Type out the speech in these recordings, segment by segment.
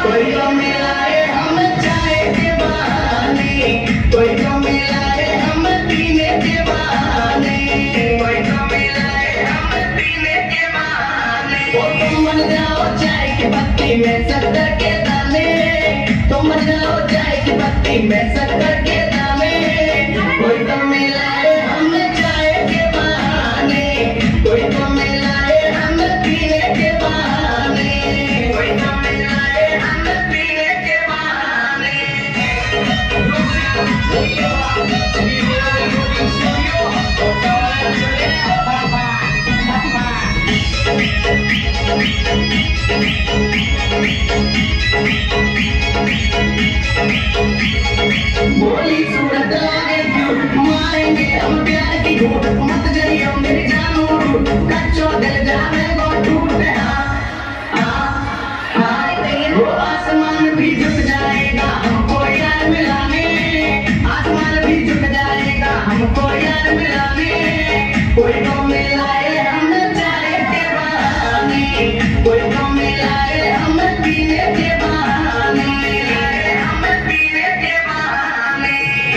कोई तो मिलाए हम चाय के बहाने, कोई तो मिलाए हम पीने के बहाने, कोई तो मिलाए हम पीने के बहाने। वो तुम बन जाओ चाय की पत्ती में शक्कर के दाने, तुम बन जाओ चाय की पत्ती में शक्कर के दाने। कोई तो मिलाए हम चाय के बहाने, कोई तो मिलाए हम पीने के बहाने, कोई तो मिलाए हम पीने के बहाने। बोली सूरत लागे क्यों, मारेंगे हम प्यार की घूट, मत जाइयो मेरी जानू रूठ, कच्चो दिल जाने को टूट। वो आसमान भी झुक जाएगा हमको यार मिलाने, आसमान भी झुक जाएगा हमको यार मिलाने। कोई तो मिलाए हम चाय के बहाने, कोई तो मिलाए हम पीने के बहाने, हम पीने के बहाने।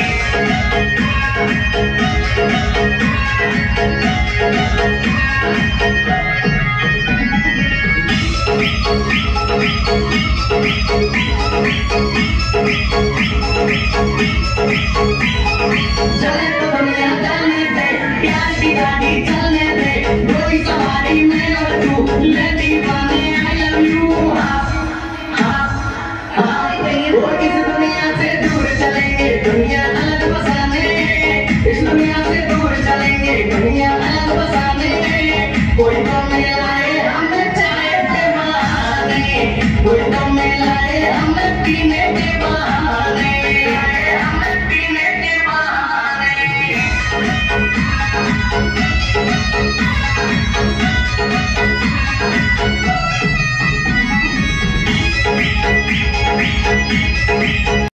चले तो दुनिया चलने दे, प्यार की गाड़ी चलने दे, कोई सवारी मैं और तू, ले दीवाने I love you। वो इस दुनिया से दूर चलेंगे दुनिया अलग बसाने, इस दुनिया से दूर चलेंगे दुनिया अलग बसाने। कोई तो मिलाए हम चाय के बहाने, कोई तो